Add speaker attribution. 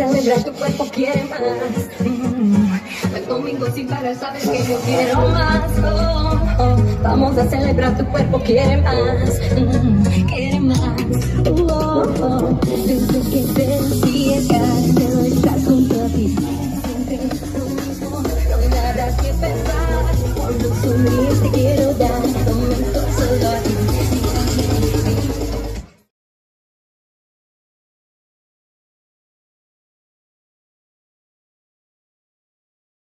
Speaker 1: celebrar, tu cuerpo quiere más. Ven conmigo sin parar, sabes que yo quiero más. Oh, oh. Vamos a celebrar, tu cuerpo quiere más. Quiere más. Oh, oh. Desde que te decía que quiero estar junto a ti.